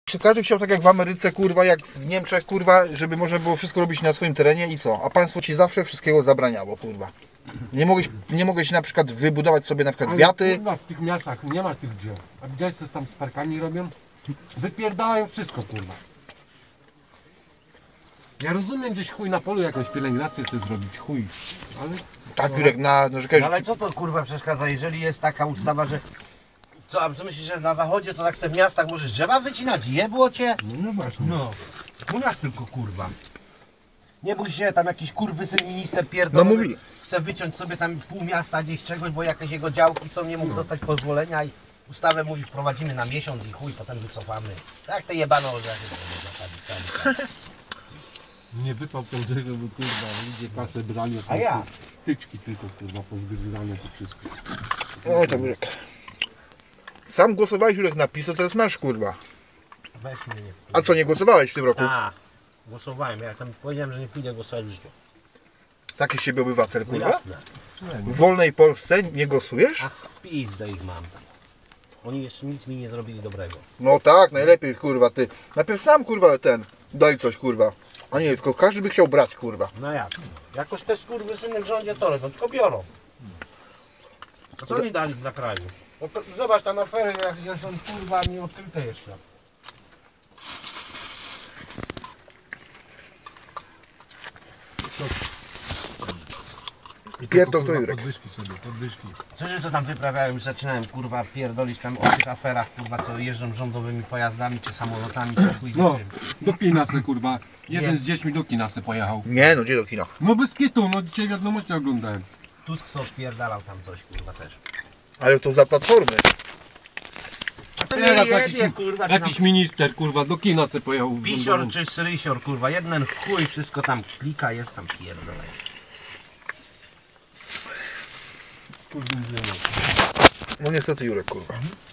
Każdy chciał tak jak w Ameryce, kurwa, jak w Niemczech, kurwa, żeby można było wszystko robić na swoim terenie i co? A państwo ci zawsze wszystkiego zabraniało, kurwa. Nie mogłeś na przykład wybudować sobie na przykład wiaty. Kurwa, w tych miastach nie ma tych drzew. A widziałeś co tam z parkami robią? Wypierdają wszystko, kurwa. Ja rozumiem, gdzieś chuj na polu jakąś pielęgnację chce zrobić, chuj. Ale... Tak, Jurek, narzekałeś, Ale co to kurwa przeszkadza, jeżeli jest taka ustawa, że... Co, a co myślisz, że na zachodzie to tak se w miastach możesz drzewa wycinać? Jebło cię? No właśnie. No. U nas tylko kurwa. Nie bój się, tam jakiś kurwysyn minister No pierdolony mówili. chce wyciąć sobie tam pół miasta gdzieś czegoś, bo jakieś jego działki są, nie mógł dostać pozwolenia i ustawę mówi wprowadzimy na miesiąc i chuj, potem wycofamy. Tak te jebane orzechy. Nie wypał ten drzewo, bo kurwa, ludzie kasę brali. A ja? Tyczki tylko kurwa, pozgryzane to wszystko. Oj tam, Jurek. Sam głosowałeś, Jurek, na PiS, to teraz masz, kurwa. Weź mnie nie A co, nie głosowałeś w tym roku? A, głosowałem, ja tam powiedziałem, że nie pójdę głosować w życiu. Taki z siebie obywatel, No kurwa? jasne. W wolnej Polsce nie głosujesz? Ach, pizdę ich mam. Oni jeszcze nic mi nie zrobili dobrego. No tak, najlepiej, kurwa, ty. Najpierw sam, kurwa, daj coś, kurwa. A nie, tylko każdy by chciał brać, kurwa. No jak? Jakoś te skurwysyny w rządzie co robią? Tylko biorą. A co mi dali dla kraju? No to, zobacz tam afery, jak są kurwa nie odkryte jeszcze. Pierdol to, Jurek. Podwyżki sobie, podwyżki. Co tam wyprawiałem i zaczynałem kurwa pierdolić tam o tych aferach kurwa co jeżdżą rządowymi pojazdami czy samolotami czy chuj No, czym. do kina se kurwa. Jeden Nie. z dziećmi do kina se pojechał. Nie, no gdzie do kina? No bez kitu, no dzisiaj wiadomości oglądałem. Tusk co odpierdalał tam coś kurwa też. Ale to za Platformy. A to Teraz nie jakiś, jebie kurwa. jakiś minister kurwa do kina se pojechał. Pisior czy srysior kurwa, jeden chuj wszystko tam klika, jest tam pierdolę. No niestety, Jurek, kurwa.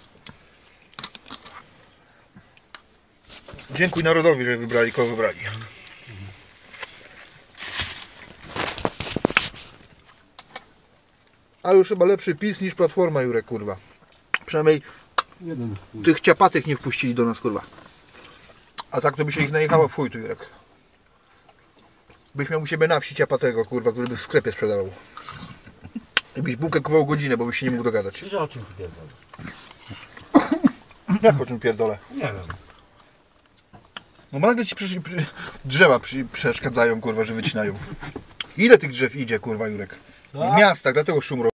Dziękuj narodowi, że wybrali, kogo wybrali. Ale już chyba lepszy PiS niż Platforma, Jurek, kurwa. Przynajmniej Jeden chuj. tych ciapatych nie wpuścili do nas, kurwa. A tak to by się ich najechało w chuj tu, Jurek. Byś miał u siebie na wsi ciapatego, kurwa, który by w sklepie sprzedawał. I byś bułkę kupował godzinę, bo byś się nie mógł dogadać. Wiesz o czym ty pierdolisz? Jak o czym pierdolę? Nie wiem. No bo nagle ci drzewa przeszkadzają, kurwa, że wycinają. Ile tych drzew idzie, kurwa, Jurek? W miastach, dlatego szum robi.